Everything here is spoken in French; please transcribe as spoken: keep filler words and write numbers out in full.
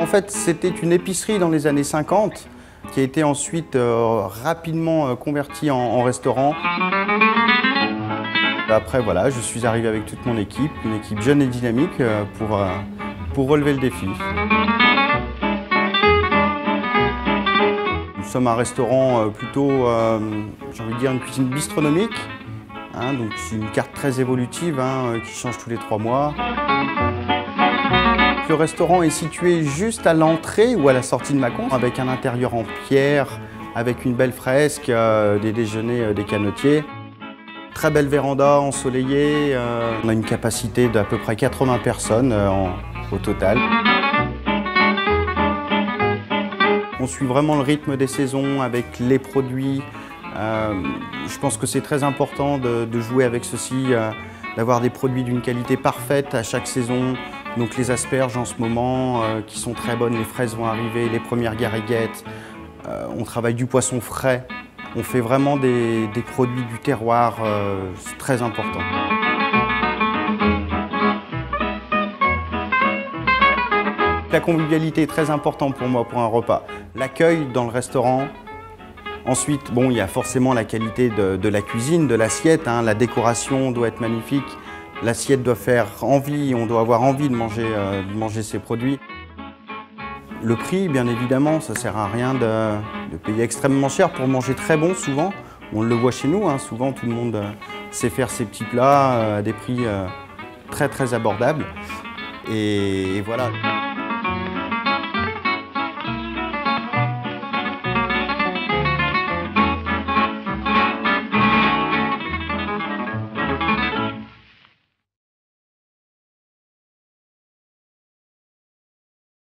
fait, c'était une épicerie dans les années cinquante qui a été ensuite euh, rapidement euh, convertie en, en restaurant. Après, voilà, je suis arrivé avec toute mon équipe, une équipe jeune et dynamique euh, pour, euh, pour relever le défi. Nous sommes un restaurant euh, plutôt, euh, j'ai envie de dire, une cuisine bistronomique. Hein, donc c'est une carte très évolutive hein, qui change tous les trois mois. Le restaurant est situé juste à l'entrée ou à la sortie de Mâcon, avec un intérieur en pierre, avec une belle fresque, euh, des déjeuners euh, des canotiers. Très belle véranda ensoleillée. Euh, on a une capacité d'à peu près quatre-vingts personnes euh, en, au total. On suit vraiment le rythme des saisons avec les produits. Euh, je pense que c'est très important de, de jouer avec ceci, euh, d'avoir des produits d'une qualité parfaite à chaque saison. Donc les asperges en ce moment euh, qui sont très bonnes, les fraises vont arriver, les premières gariguettes. Euh, on travaille du poisson frais. On fait vraiment des, des produits du terroir, euh, c'est très important. La convivialité est très importante pour moi pour un repas. L'accueil dans le restaurant. Ensuite, bon, il y a forcément la qualité de, de la cuisine, de l'assiette. Hein. La décoration doit être magnifique. L'assiette doit faire envie, on doit avoir envie de manger, euh, de manger ces produits. Le prix, bien évidemment, ça ne sert à rien de, de payer extrêmement cher pour manger très bon, souvent. On le voit chez nous, hein, souvent tout le monde euh, sait faire ses petits plats euh, à des prix euh, très très abordables. Et, et voilà.